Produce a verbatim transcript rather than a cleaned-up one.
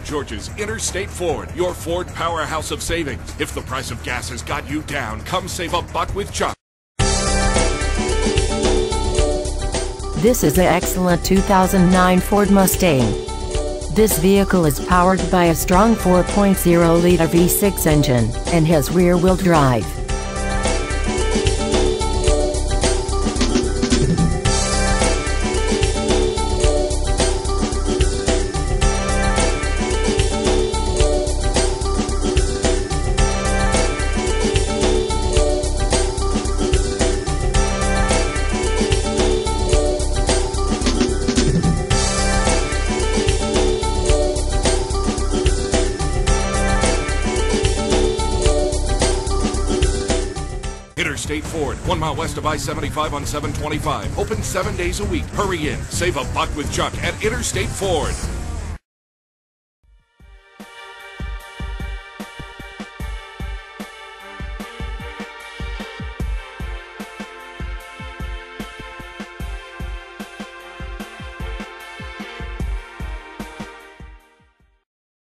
Georgia's Interstate Ford, your Ford powerhouse of savings. If the price of gas has got you down, come save a buck with Char. This is an excellent two thousand nine Ford Mustang. This vehicle is powered by a strong four point oh liter V six engine, and has rear-wheel drive. Interstate Ford, one mile west of I seventy-five on seven twenty-five. Open seven days a week. Hurry in. Save a buck with Chuck at Interstate Ford.